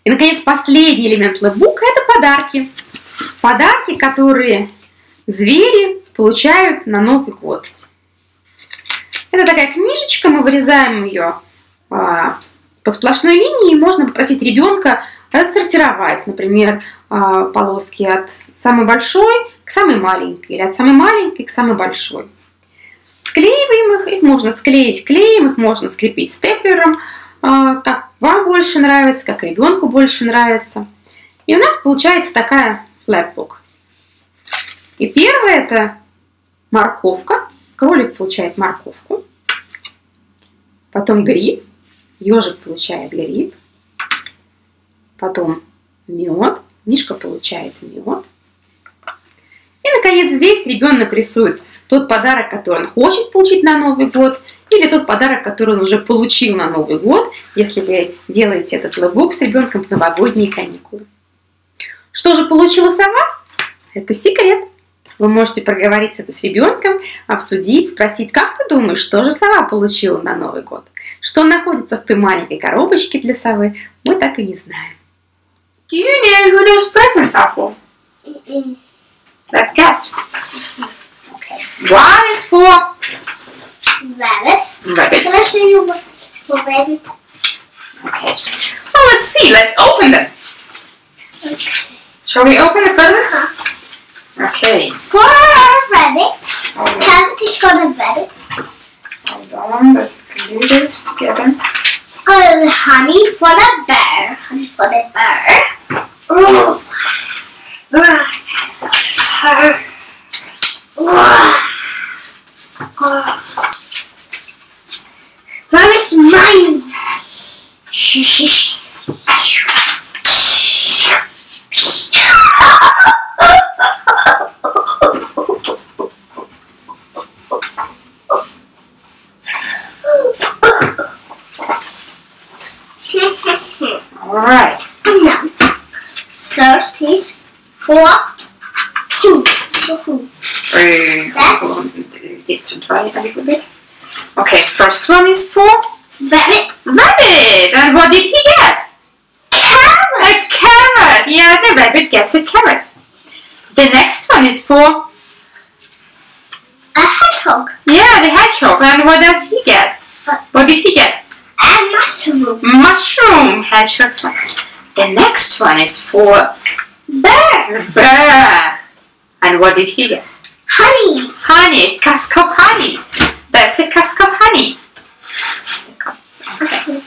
И, наконец, последний элемент лэпбука – это подарки. Подарки, которые звери получают на Новый год. Это такая книжечка, мы вырезаем ее по сплошной линии, и можно попросить ребенка рассортировать, например, полоски от самой большой к самой маленькой, или от самой маленькой к самой большой. Склеиваем их можно склеить клеем, их можно скрепить степлером, как вам больше нравится, как ребенку больше нравится. И у нас получается такая флэпбук. И первое это морковка. Кролик получает морковку. Потом гриб. Ежик получает гриб. Потом мед. Мишка получает мед. И, наконец, здесь ребенок рисует тот подарок, который он хочет получить на Новый год, или тот подарок, который он уже получил на Новый год, если вы делаете этот лэпбук с ребенком в новогодние каникулы. Что же получила сова? Это секрет. Вы можете проговорить это с ребенком, обсудить, спросить, как ты думаешь, что же сова получила на Новый год? Что находится в той маленькой коробочке для совы, мы так и не знаем. Do you know who those presents are for? Let's guess. Okay. One is for rabbit. Rabbit. Can I show you what for rabbit? Okay. Well, let's see. Let's open them. Okay. Shall we open the presents? Okay. For rabbit. Rabbit is for the rabbit. Hold on. Let's glue those together. Honey for the bear. Honey for the bear. Oh. Where is mine? Alright. Now, first is for who? Need to dry it a little bit. Okay, first one is for Rabbit. Rabbit. And what did he get? Carrot. A carrot. Yeah, the rabbit gets a carrot. The next one is for A hedgehog. yeah, the hedgehog. And what does he get? What did he get? A mushroom. Mushroom. Hedgehog. The next one is for Bear. bear. And what did he get? Honey. Honey. Cask of honey. That's a cask of honey. Okay.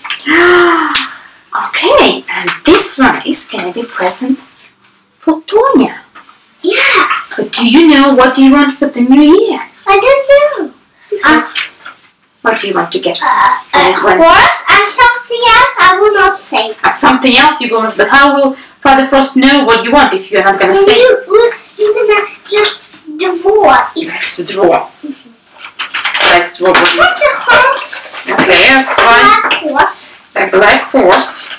Okay, and this one is gonna be present for Tonya. Yeah. But do you know what do you want for the new year? I don't know. So, what do you want to get? A horse and something else I will not say. Something else you want, but how will Father Frost know what you want if you're not gonna say? You're gonna just draw. Let's draw. Let's draw. What's the horse? Okay, let's try Black horse. a black horse.